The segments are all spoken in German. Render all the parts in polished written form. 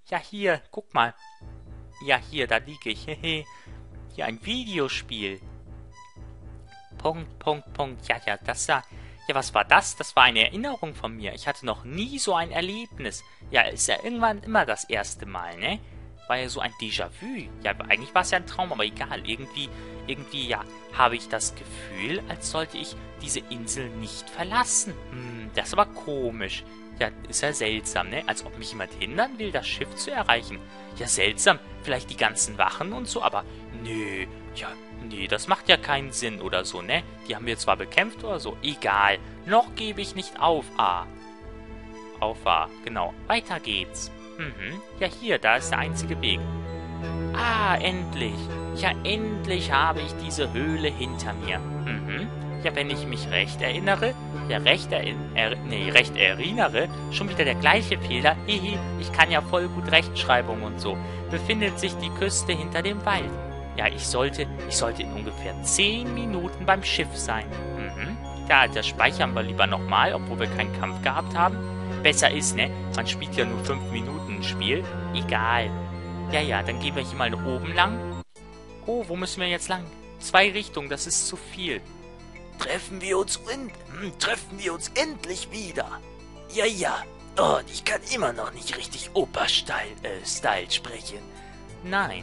Ja, hier, guck mal. Ja, hier, da liege ich. Hehe. Hier ein Videospiel. Punkt, Punkt, Punkt. Ja, das war... Ja, was war das? Das war eine Erinnerung von mir. Ich hatte noch nie so ein Erlebnis. Ja, ist ja irgendwann immer das erste Mal, ne? War ja so ein Déjà-vu. Ja, eigentlich war es ja ein Traum, aber egal. Irgendwie, ja, habe ich das Gefühl, als sollte ich diese Insel nicht verlassen. Das ist aber komisch. Ja, ist ja seltsam, ne? Als ob mich jemand hindern will, das Schiff zu erreichen. Ja, seltsam. Vielleicht die ganzen Wachen und so, aber nö. Ja, nee, das macht ja keinen Sinn oder so, ne? Die haben wir zwar bekämpft oder so. Egal. Noch gebe ich nicht auf, A. Auf A, genau. Weiter geht's. Ja, hier, da ist der einzige Weg. Ah, endlich. Ja, endlich habe ich diese Höhle hinter mir. Ja, wenn ich mich recht erinnere, recht erinnere, schon wieder der gleiche Fehler. Hihi, ich kann ja voll gut Rechtschreibung und so. Befindet sich die Küste hinter dem Wald. Ja, ich sollte in ungefähr 10 Minuten beim Schiff sein. Ja, das speichern wir lieber nochmal, obwohl wir keinen Kampf gehabt haben. Besser ist, ne? Man spielt ja nur 5 Minuten ein Spiel. Egal. Ja, dann gehen wir hier mal oben lang. Oh, wo müssen wir jetzt lang? 2 Richtungen, das ist zu viel. Treffen wir uns endlich wieder. Ja. Oh, ich kann immer noch nicht richtig Opa-Style sprechen. Nein.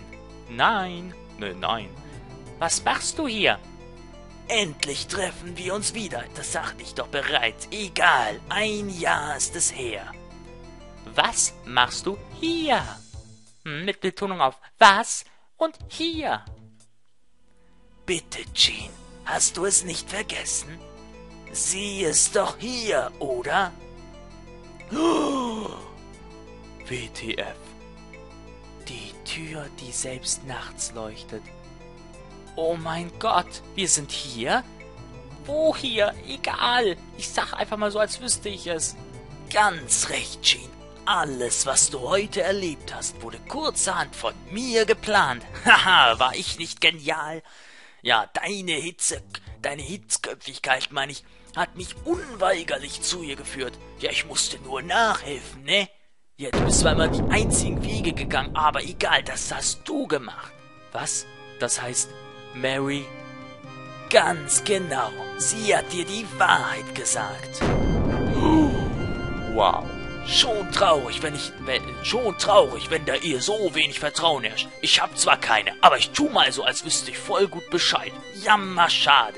Was machst du hier? Endlich treffen wir uns wieder. Das sagte ich doch bereits. Egal, 1 Jahr ist es her. Was machst du hier? Mit Betonung auf was und hier. Bitte, Jean, hast du es nicht vergessen? Sie ist doch hier, oder? WTF. Die Tür, die selbst nachts leuchtet. Oh mein Gott, wir sind hier? Wo hier? Egal. Ich sag einfach mal so, als wüsste ich es. Ganz recht, Jean. Alles, was du heute erlebt hast, wurde kurzerhand von mir geplant. Haha, war ich nicht genial? Ja, deine Hitzköpfigkeit, meine ich, hat mich unweigerlich zu ihr geführt. Ja, ich musste nur nachhelfen, ne? Ja, du bist zwar immer die einzigen Wege gegangen, aber egal, das hast du gemacht. Was? Das heißt, Mary? Ganz genau. Sie hat dir die Wahrheit gesagt. Wow. Schon traurig, wenn da ihr so wenig Vertrauen herrscht. Ich hab zwar keine, aber ich tu mal so, als wüsste ich voll gut Bescheid. Jammerschade.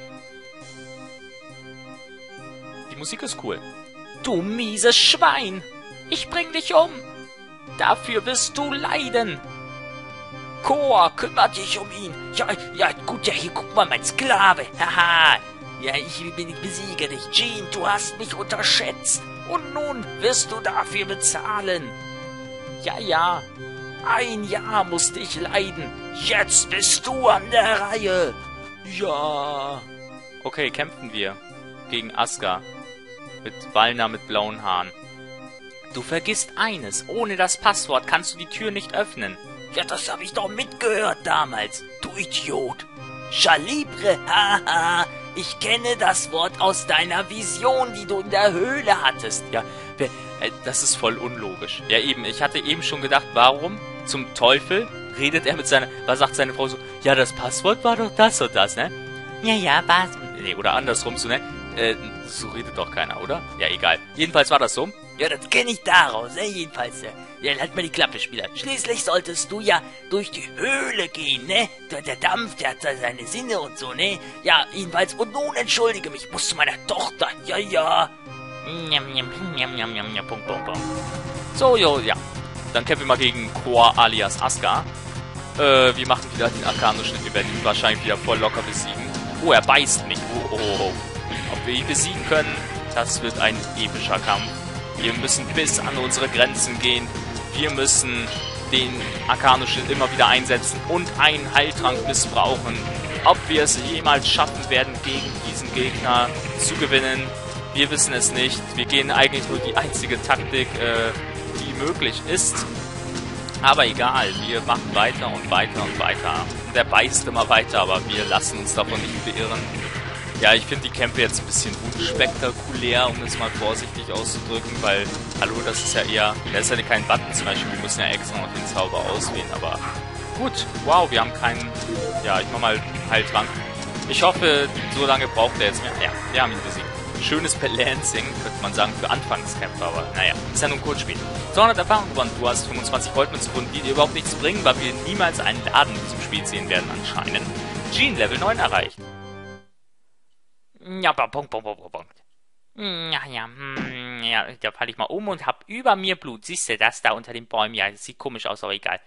Die Musik ist cool. Du mieses Schwein. Ich bring dich um. Dafür wirst du leiden. Koa, kümmert dich um ihn. Ja, gut, ja, hier, guck mal, mein Sklave. Haha. Ja, ich besiege dich. Jean, du hast mich unterschätzt. Und nun wirst du dafür bezahlen. Ja. 1 Jahr musste ich leiden. Jetzt bist du an der Reihe. Ja. Okay, kämpfen wir. Gegen Aska. Mit Walna mit blauen Haaren. Du vergisst eines. Ohne das Passwort kannst du die Tür nicht öffnen. Ja, das habe ich doch mitgehört damals. Du Idiot. Chalibre, haha. Ich kenne das Wort aus deiner Vision, die du in der Höhle hattest. Ja, das ist voll unlogisch. Ja, eben, ich hatte eben schon gedacht, warum zum Teufel redet er mit was sagt seine Frau so? Ja, das Passwort war doch das und das, ne? Ja, was? Nee, oder andersrum so, ne? So redet doch keiner, oder? Ja, egal. Jedenfalls war das so. Ja, das kenne ich daraus, ne? Jedenfalls, ja, halt mal die Klappe, Spieler. Schließlich solltest du ja durch die Höhle gehen, ne? Der Dampf, der hat seine Sinne und so, ne? Ja, jedenfalls, und nun entschuldige mich, muss zu meiner Tochter, ja. Punkt. So, ja. Dann kämpfen wir mal gegen Koa alias Aska. Wir machen wieder den Arcano-Schnitt, wir werden ihn wahrscheinlich wieder voll locker besiegen. Oh, er beißt mich. Oh. Ob wir ihn besiegen können, das wird ein epischer Kampf. Wir müssen bis an unsere Grenzen gehen. Wir müssen den Arcano-Schild immer wieder einsetzen und einen Heiltrank missbrauchen. Ob wir es jemals schaffen werden, gegen diesen Gegner zu gewinnen, wir wissen es nicht. Wir gehen eigentlich nur die einzige Taktik, die möglich ist. Aber egal, wir machen weiter und weiter und weiter. Der beißt immer weiter, aber wir lassen uns davon nicht beirren. Ja, ich finde die Kämpfe jetzt ein bisschen unspektakulär, um es mal vorsichtig auszudrücken, weil, hallo, das ist ja eher, da ist ja kein Button zum Beispiel, wir müssen ja extra noch den Zauber auswählen, aber gut, wow, wir haben keinen, ja, ich mach mal Heiltrank. Ich hoffe, so lange braucht er jetzt mehr. Ja, wir haben ihn besiegt. Schönes Balancing, könnte man sagen, für Anfangskämpfer, aber naja, ist ja nur ein Kurzspiel. 200 Erfahrung gewonnen, du hast 25 Goldmünzen gefunden, die dir überhaupt nichts bringen, weil wir niemals einen Laden in diesem Spiel sehen werden anscheinend. Jean, Level 9 erreicht. Ja, aber Punkt. Ja, da falle ich mal um und hab über mir Blut. Siehst du das da unter den Bäumen? Ja, das sieht komisch aus, aber egal.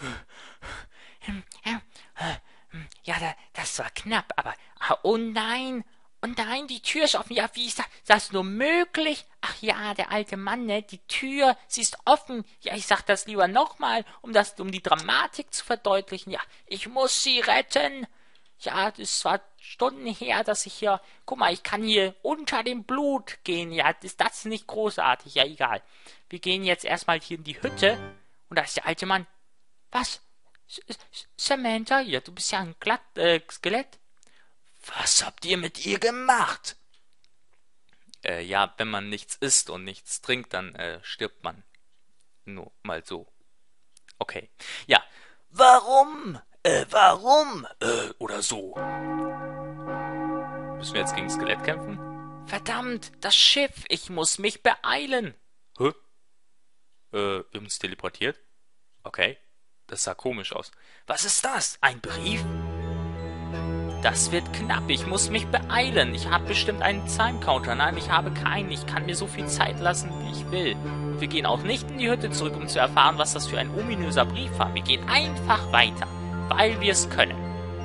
Ja, das war knapp, aber... Oh nein, die Tür ist offen. Ja, wie ist das nur möglich? Ach ja, der alte Mann, ne? Die Tür, sie ist offen. Ja, ich sag das lieber nochmal, um die Dramatik zu verdeutlichen. Ja, ich muss sie retten. Ja, das war Stunden her, dass ich hier... Guck mal, ich kann hier unter dem Blut gehen. Ja, ist das nicht großartig? Ja, egal. Wir gehen jetzt erstmal hier in die Hütte. Und da ist der alte Mann. Was? Samantha? Ja, du bist ja ein Skelett. Was habt ihr mit ihr gemacht? Ja, wenn man nichts isst und nichts trinkt, dann stirbt man. Nur mal so. Okay. Ja. Warum? Oder so. Müssen wir jetzt gegen Skelett kämpfen? Verdammt, das Schiff. Ich muss mich beeilen. Hä? Wir haben uns teleportiert? Okay. Das sah komisch aus. Was ist das? Ein Brief? Das wird knapp. Ich muss mich beeilen. Ich habe bestimmt einen Time-Counter. Nein, ich habe keinen. Ich kann mir so viel Zeit lassen, wie ich will. Und wir gehen auch nicht in die Hütte zurück, um zu erfahren, was das für ein ominöser Brief war. Wir gehen einfach weiter, weil wir es können.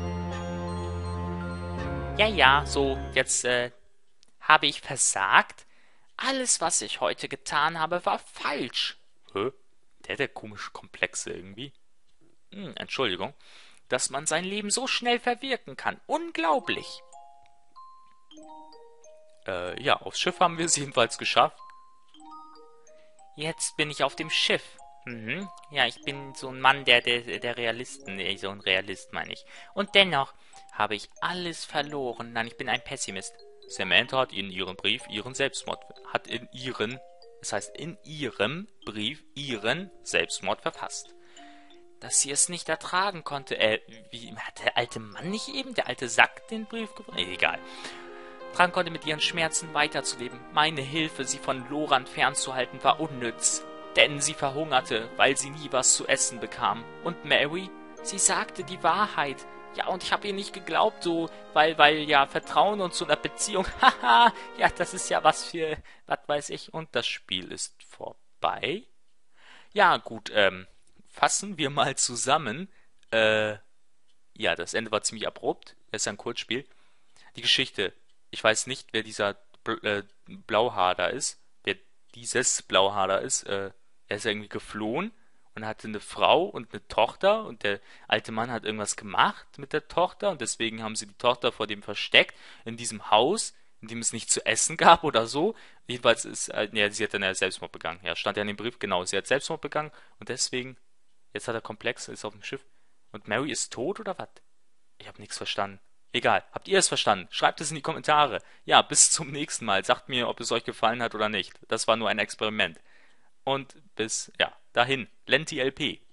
Ja, so, jetzt habe ich versagt. Alles, was ich heute getan habe, war falsch. Hä? Der hat ja komische Komplexe irgendwie. Entschuldigung. Dass man sein Leben so schnell verwirken kann. Unglaublich. Ja, aufs Schiff haben wir es jedenfalls geschafft. Jetzt bin ich auf dem Schiff. Ja, ich bin so ein Mann der Realisten. Nee, so ein Realist, meine ich. Und dennoch habe ich alles verloren. Nein, ich bin ein Pessimist. Samantha hat in ihrem Brief ihren Selbstmord verfasst. Dass sie es nicht ertragen konnte. Wie hat der alte Mann nicht eben, der alte Sack, den Brief gefunden? Egal. Tragen konnte, mit ihren Schmerzen weiterzuleben. Meine Hilfe, sie von Loran fernzuhalten, war unnütz. Denn sie verhungerte, weil sie nie was zu essen bekam. Und Mary, sie sagte die Wahrheit. Ja, und ich habe ihr nicht geglaubt, so, weil ja, Vertrauen und so einer Beziehung, haha, ja, das ist ja was für, was weiß ich. Und das Spiel ist vorbei. Ja, gut, fassen wir mal zusammen. Ja, das Ende war ziemlich abrupt. Es ist ein Kurzspiel. Die Geschichte. Ich weiß nicht, wer dieser Blauhaar da ist. Wer dieses Blauhaar da ist. Er ist irgendwie geflohen und hatte eine Frau und eine Tochter. Und der alte Mann hat irgendwas gemacht mit der Tochter. Und deswegen haben sie die Tochter vor dem versteckt. In diesem Haus, in dem es nichts zu essen gab oder so. Jedenfalls ist, ja, sie hat dann ja Selbstmord begangen. Ja, stand ja in dem Brief, genau. Sie hat Selbstmord begangen und deswegen... Jetzt hat er Komplex, ist auf dem Schiff. Und Mary ist tot oder was? Ich habe nichts verstanden. Egal, habt ihr es verstanden? Schreibt es in die Kommentare. Ja, bis zum nächsten Mal. Sagt mir, ob es euch gefallen hat oder nicht. Das war nur ein Experiment. Und bis, ja, dahin. Lenti LP.